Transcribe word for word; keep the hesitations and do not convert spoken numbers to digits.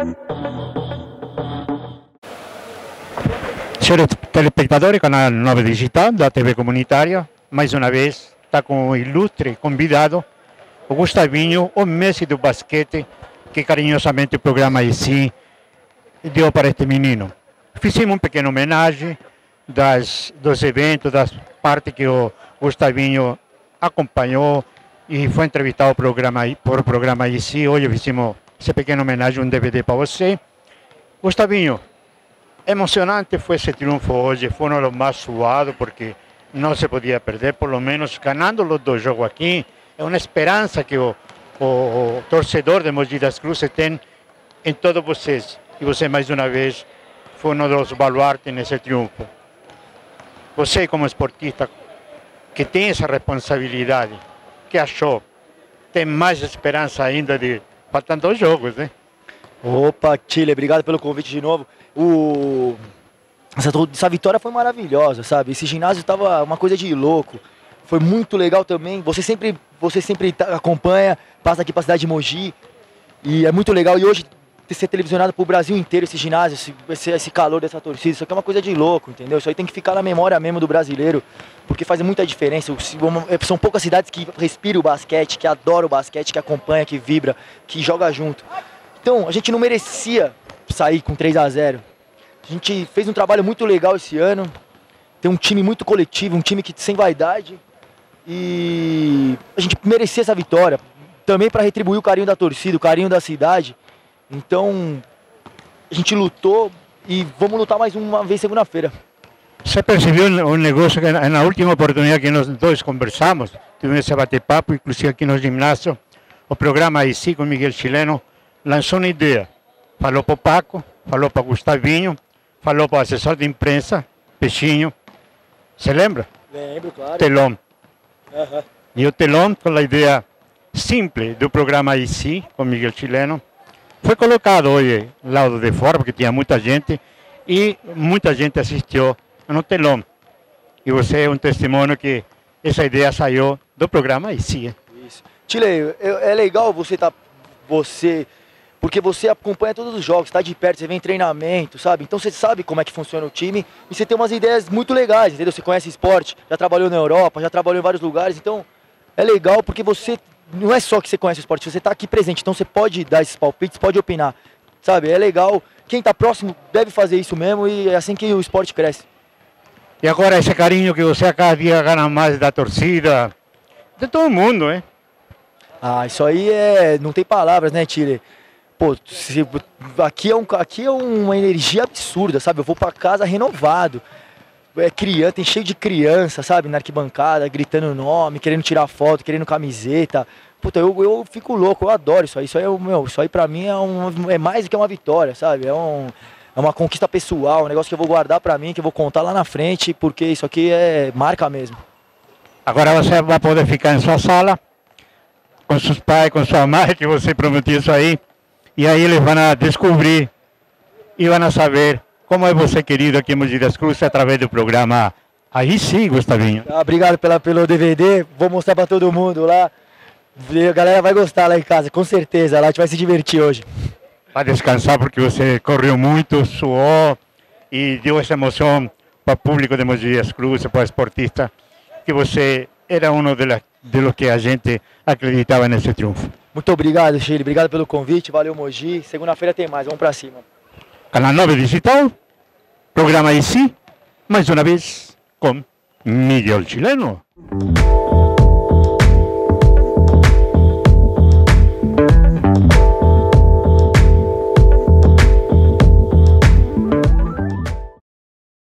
Senhores telespectadores, canal nove Digital da T V Comunitária, mais uma vez está com o ilustre convidado, o Gustavinho, o Messi do basquete, que carinhosamente o programa I C deu para este menino. Fizemos um pequeno homenagem das, dos eventos, das partes que o Gustavinho acompanhou e foi entrevistado programa, por o programa I C. Hoje fizemos essa pequena homenagem, um D V D para você. Gustavinho, emocionante foi esse triunfo hoje, foi um dos mais suados, porque não se podia perder, por lo menos ganhando os dois jogos aqui. É uma esperança que o, o, o torcedor de Mogi das Cruzes tem em todos vocês. E você, mais uma vez, foi um dos baluartes nesse triunfo. Você, como esportista, que tem essa responsabilidade, que achou? Tem mais esperança ainda de faltando dois jogos, né? Opa, Chile, obrigado pelo convite de novo. O... Essa, essa vitória foi maravilhosa, sabe? Esse ginásio estava uma coisa de louco. Foi muito legal também. Você sempre, você sempre acompanha, passa aqui para a cidade de Mogi. E é muito legal. E hoje ser televisionado para o Brasil inteiro esse ginásio, esse, esse, esse calor dessa torcida, isso aqui é uma coisa de louco, entendeu? Isso aí tem que ficar na memória mesmo do brasileiro, porque faz muita diferença. São poucas cidades que respiram o basquete, que adoram o basquete, que acompanha, que vibra, que joga junto. Então, a gente não merecia sair com três a zero. A gente fez um trabalho muito legal esse ano, tem um time muito coletivo, um time que sem vaidade, e a gente merecia essa vitória, também para retribuir o carinho da torcida, o carinho da cidade. Então, a gente lutou e vamos lutar mais uma vez segunda-feira. Você percebeu um negócio que na última oportunidade que nós dois conversamos, tivemos esse bate-papo, inclusive aqui no ginásio, o programa I C com Miguel Chileno lançou uma ideia. Falou para o Paco, falou para o Gustavinho, falou para o assessor de imprensa, Peixinho. Você lembra? Lembro, claro. Telão. Uhum. E o telão, com a ideia simples do programa I C com Miguel Chileno, foi colocado hoje lado de fora, porque tinha muita gente, e muita gente assistiu no telão. E você é um testemunho que essa ideia saiu do programa I C. Isso. Chile, é legal você tá, você, porque você acompanha todos os jogos, está de perto, você vem em treinamento, sabe? Então você sabe como é que funciona o time e você tem umas ideias muito legais, entendeu? Você conhece esporte, já trabalhou na Europa, já trabalhou em vários lugares, então é legal porque você... Não é só que você conhece o esporte, você está aqui presente, então você pode dar esses palpites, pode opinar, sabe? É legal, quem está próximo deve fazer isso mesmo e é assim que o esporte cresce. E agora esse carinho que você a cada dia ganha mais da torcida, de todo mundo, hein? Ah, isso aí é... não tem palavras, né, Chile? Pô, se, aqui, é um, aqui é uma energia absurda, sabe? Eu vou para casa renovado. É criança, tem cheio de criança, sabe, na arquibancada, gritando nome, querendo tirar foto, querendo camiseta. Puta, eu, eu fico louco, eu adoro isso aí. Isso aí, meu, isso aí pra mim é, um, é mais do que uma vitória, sabe? É, um, é uma conquista pessoal, um negócio que eu vou guardar pra mim, que eu vou contar lá na frente, porque isso aqui é marca mesmo. Agora você vai poder ficar em sua sala, com seus pais, com sua mãe, que você prometeu isso aí, e aí eles vão descobrir e vão saber como é você querido aqui em Mogi das Cruzes através do programa I C, Gustavinho. Ah, obrigado pela, pelo D V D, vou mostrar para todo mundo lá. A galera vai gostar lá em casa, com certeza, lá a gente vai se divertir hoje. Vai descansar porque você correu muito, suou e deu essa emoção para o público de Mogi das Cruzes, para o esportista, que você era um de, de los que a gente acreditava nesse triunfo. Muito obrigado, Chile, obrigado pelo convite, valeu Mogi, segunda-feira tem mais, vamos para cima. Canal nove Digital, programa I C, mais uma vez com Miguel Chileno.